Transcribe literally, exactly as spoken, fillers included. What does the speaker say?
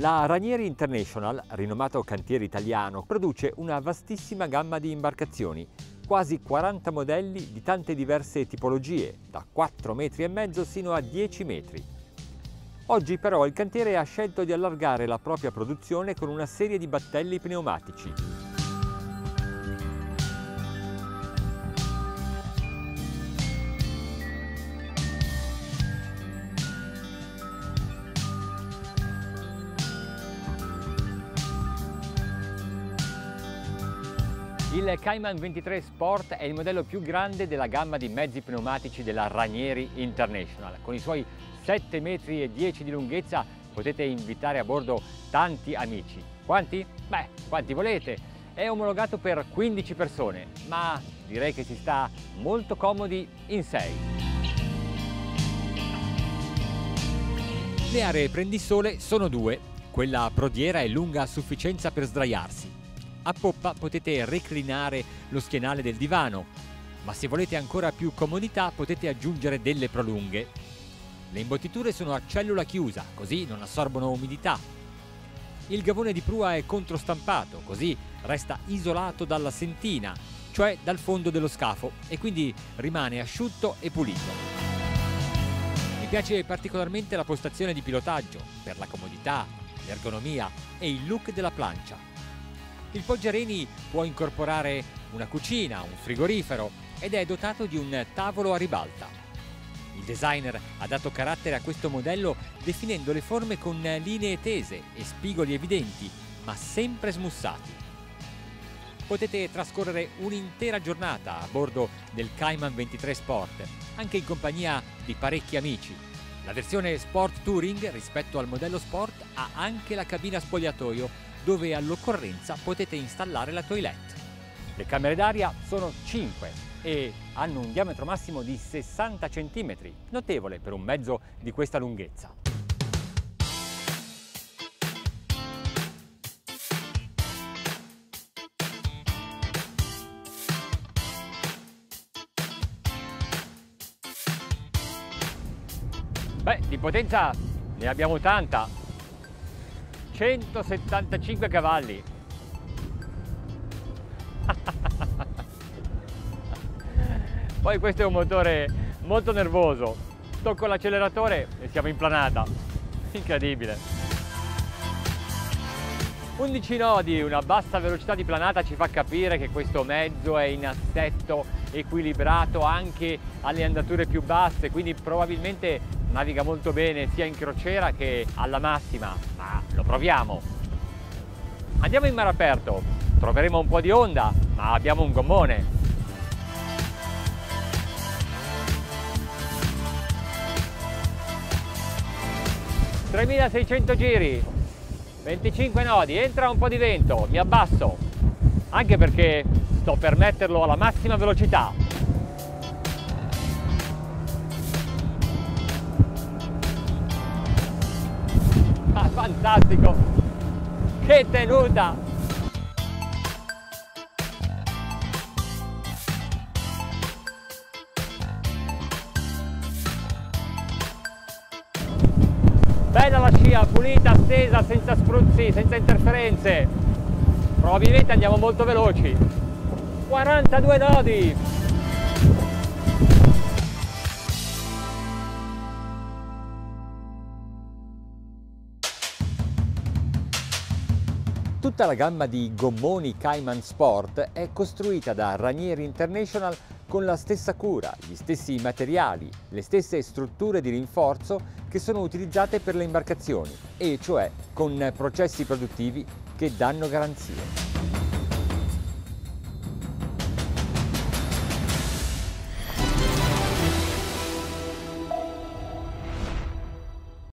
La Ranieri International, rinomato cantiere italiano, produce una vastissima gamma di imbarcazioni, quasi quaranta modelli di tante diverse tipologie, da quattro metri e mezzo sino a dieci metri. Oggi però il cantiere ha scelto di allargare la propria produzione con una serie di battelli pneumatici. Il Cayman ventitré Sport è il modello più grande della gamma di mezzi pneumatici della Ranieri International. Con i suoi sette metri e dieci di lunghezza potete invitare a bordo tanti amici. Quanti? Beh, quanti volete. È omologato per quindici persone, ma direi che si sta molto comodi in sei. Le aree prendisole sono due. Quella prodiera è lunga a sufficienza per sdraiarsi. A poppa potete reclinare lo schienale del divano, ma se volete ancora più comodità potete aggiungere delle prolunghe. Le imbottiture sono a cellula chiusa, così non assorbono umidità. Il gavone di prua è controstampato, così resta isolato dalla sentina, cioè dal fondo dello scafo, e quindi rimane asciutto e pulito. Mi piace particolarmente la postazione di pilotaggio, per la comodità, l'ergonomia e il look della plancia. Il poggiareni può incorporare una cucina, un frigorifero ed è dotato di un tavolo a ribalta. Il designer ha dato carattere a questo modello definendo le forme con linee tese e spigoli evidenti, ma sempre smussati. Potete trascorrere un'intera giornata a bordo del Cayman ventitré Sport, anche in compagnia di parecchi amici. La versione Sport Touring rispetto al modello Sport ha anche la cabina spogliatoio, dove all'occorrenza potete installare la toilette. Le camere d'aria sono cinque e hanno un diametro massimo di sessanta centimetri, notevole per un mezzo di questa lunghezza. Beh, di potenza ne abbiamo tanta. centosettantacinque cavalli. Poi questo è un motore molto nervoso. Tocco l'acceleratore e siamo in planata. Incredibile. undici nodi, una bassa velocità di planata ci fa capire che questo mezzo è in assetto equilibrato anche alle andature più basse, quindi probabilmente naviga molto bene sia in crociera che alla massima, ma lo proviamo. Andiamo in mare aperto, troveremo un po' di onda, ma abbiamo un gommone. tremilaseicento giri, venticinque nodi, entra un po' di vento, mi abbasso, anche perché sto per metterlo alla massima velocità. Ah, fantastico! Che tenuta! Bella la scia, pulita, stesa, senza spruzzi, senza interferenze. Probabilmente andiamo molto veloci. quarantadue nodi! Tutta la gamma di gommoni Cayman Sport è costruita da Ranieri International con la stessa cura, gli stessi materiali, le stesse strutture di rinforzo che sono utilizzate per le imbarcazioni, e cioè con processi produttivi che danno garanzie.